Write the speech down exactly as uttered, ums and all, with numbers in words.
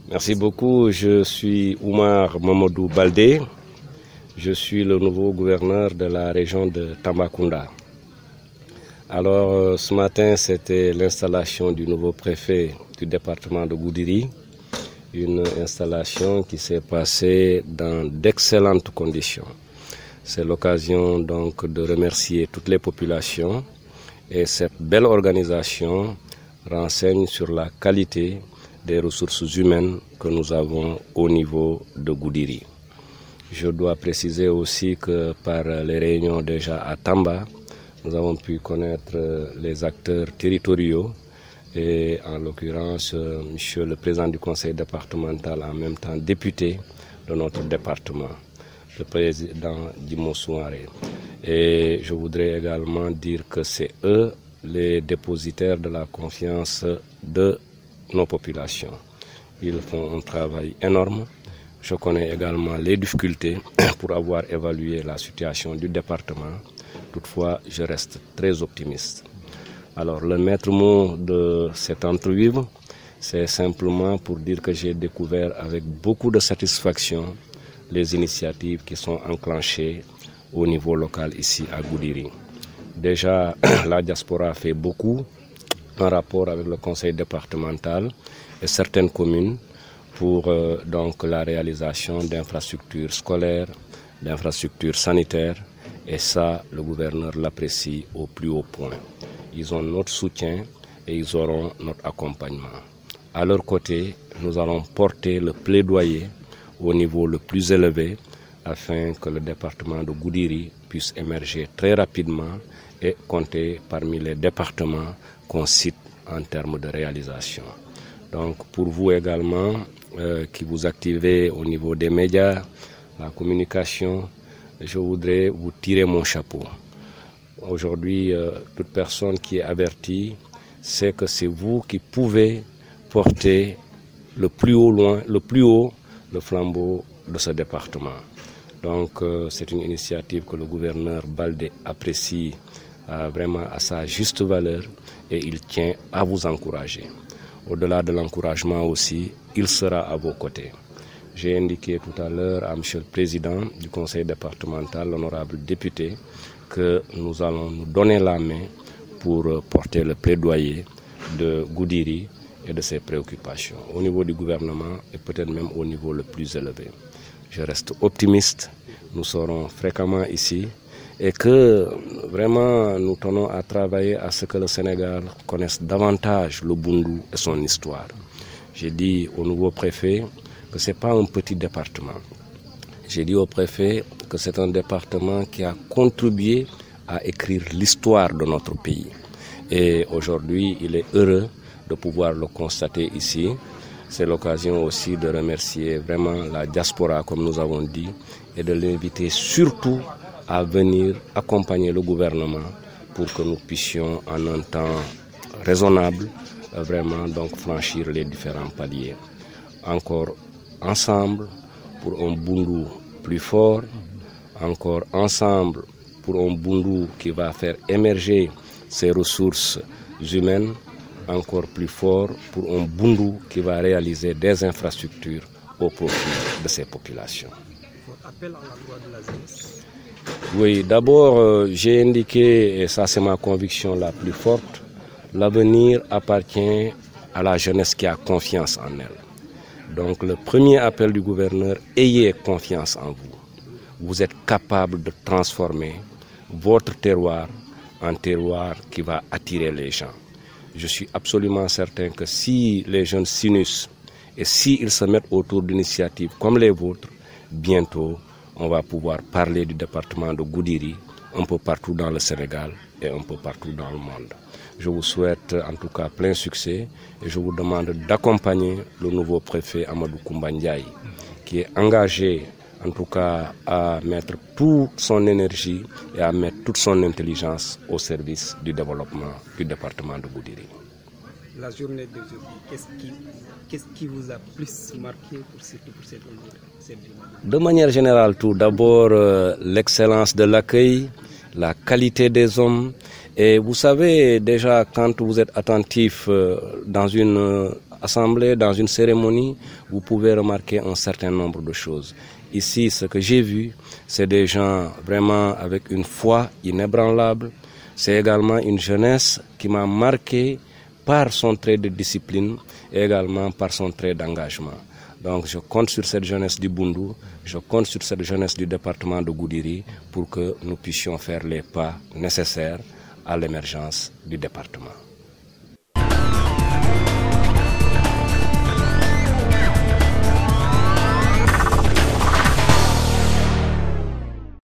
Merci beaucoup. Je suis Oumar Mamadou Baldé. Je suis le nouveau gouverneur de la région de Tambacounda. Alors, ce matin, c'était l'installation du nouveau préfet du département de Goudiri. Une installation qui s'est passée dans d'excellentes conditions. C'est l'occasion donc de remercier toutes les populations et cette belle organisation renseigne sur la qualité des ressources humaines que nous avons au niveau de Goudiri. Je dois préciser aussi que par les réunions déjà à Tamba, nous avons pu connaître les acteurs territoriaux et en l'occurrence, monsieur le président du conseil départemental, en même temps député de notre département, le président Dimo Souare. Et je voudrais également dire que c'est eux les dépositaires de la confiance de nos populations. Ils font un travail énorme. Je connais également les difficultés pour avoir évalué la situation du département. Toutefois, je reste très optimiste. Alors, le maître mot de cette entrevue, c'est simplement pour dire que j'ai découvert avec beaucoup de satisfaction les initiatives qui sont enclenchées au niveau local ici à Goudiri. Déjà, la diaspora fait beaucoup en rapport avec le conseil départemental et certaines communes pour euh, donc la réalisation d'infrastructures scolaires, d'infrastructures sanitaires, et ça, le gouverneur l'apprécie au plus haut point. Ils ont notre soutien et ils auront notre accompagnement. À leur côté, nous allons porter le plaidoyer au niveau le plus élevé afin que le département de Goudiri puisse émerger très rapidement et compter parmi les départements qu'on cite en termes de réalisation. Donc pour vous également, euh, qui vous activez au niveau des médias, la communication, je voudrais vous tirer mon chapeau. Aujourd'hui, euh, toute personne qui est avertie sait que c'est vous qui pouvez porter le plus haut, loin, le plus haut le flambeau de ce département. Donc euh, c'est une initiative que le gouverneur Baldé apprécie euh, vraiment à sa juste valeur et il tient à vous encourager. Au-delà de l'encouragement aussi, il sera à vos côtés. J'ai indiqué tout à l'heure à M. le Président du conseil départemental, l'honorable député, que nous allons nous donner la main pour porter le plaidoyer de Goudiri et de ses préoccupations au niveau du gouvernement et peut-être même au niveau le plus élevé. Je reste optimiste, nous serons fréquemment ici et que vraiment nous tenons à travailler à ce que le Sénégal connaisse davantage le Boundou et son histoire. J'ai dit au nouveau préfet que ce n'est pas un petit département. J'ai dit au préfet que c'est un département qui a contribué à écrire l'histoire de notre pays. Et aujourd'hui, il est heureux de pouvoir le constater ici. C'est l'occasion aussi de remercier vraiment la diaspora, comme nous avons dit, et de l'inviter surtout à venir accompagner le gouvernement pour que nous puissions en un temps raisonnable vraiment donc franchir les différents paliers. Encore ensemble pour un Boundou plus fort, encore ensemble pour un Boundou qui va faire émerger ses ressources humaines, encore plus fort pour un Boundou qui va réaliser des infrastructures au profit de ses populations. Votre appel à l'endroit de la jeunesse? Oui, d'abord euh, j'ai indiqué, et ça c'est ma conviction la plus forte, l'avenir appartient à la jeunesse qui a confiance en elle. Donc le premier appel du gouverneur, ayez confiance en vous. Vous êtes capable de transformer votre terroir en terroir qui va attirer les gens. Je suis absolument certain que si les jeunes s'unissent et s'ils se mettent autour d'initiatives comme les vôtres, bientôt on va pouvoir parler du département de Goudiri un peu partout dans le Sénégal et un peu partout dans le monde. Je vous souhaite en tout cas plein succès et je vous demande d'accompagner le nouveau préfet Amadou Koumba Ndiaye qui est engagé en tout cas à mettre toute son énergie et à mettre toute son intelligence au service du développement du département de Goudiri. La journée d'aujourd'hui, qu'est-ce qui, qu'est-ce qui vous a plus marqué pour cette, pour cette journée? De manière générale, tout d'abord euh, l'excellence de l'accueil, la qualité des hommes. Et vous savez déjà quand vous êtes attentif euh, dans une euh, assemblés dans une cérémonie, vous pouvez remarquer un certain nombre de choses. Ici, ce que j'ai vu, c'est des gens vraiment avec une foi inébranlable. C'est également une jeunesse qui m'a marqué par son trait de discipline et également par son trait d'engagement. Donc je compte sur cette jeunesse du Boundou, je compte sur cette jeunesse du département de Goudiri pour que nous puissions faire les pas nécessaires à l'émergence du département.